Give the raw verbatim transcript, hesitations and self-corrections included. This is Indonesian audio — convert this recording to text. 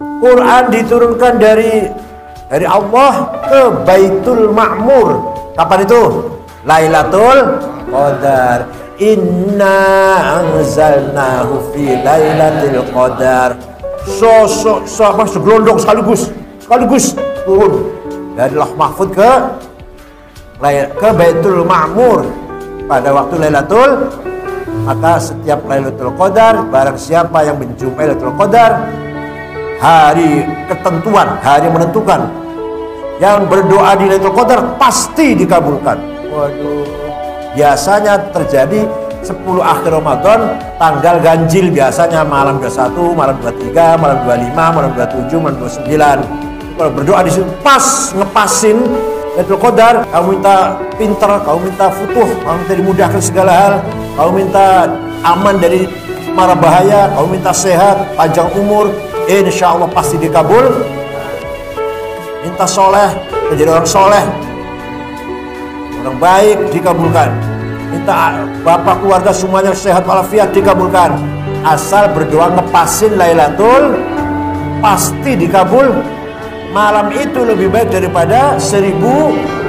Quran diturunkan dari dari Allah ke Baitul Ma'mur. Kapan itu? Lailatul Qadar. Inna anzalnahu fi Lailatul Qadar. So so so apa segelondong sekaligus sekaligus turun dari Lauh Mahfuz ke ke Baitul Ma'mur pada waktu Lailatul. Maka setiap Lailatul Qadar, barang siapa yang menjumpai Lailatul Qadar, hari ketentuan, hari menentukan, yang berdoa di Lailatul Qadar pasti dikabulkan. Waduh, biasanya terjadi sepuluh akhir Ramadan, tanggal ganjil, biasanya malam dua puluh satu, malam dua puluh tiga, malam dua puluh lima, malam dua puluh tujuh, malam dua puluh sembilan. Kalau berdoa di situ pas ngepasin Lailatul Qadar, kamu minta pinter, kamu minta futuh, kamu minta dimudahkan segala hal, kamu minta aman dari mara bahaya, kamu minta sehat, panjang umur, insya Allah pasti dikabul. Minta soleh, menjadi orang soleh, orang baik, dikabulkan. Minta bapak keluarga semuanya sehat walafiat, dikabulkan. Asal berdoa ngepasin Lailatul, pasti dikabul. Malam itu lebih baik daripada seribu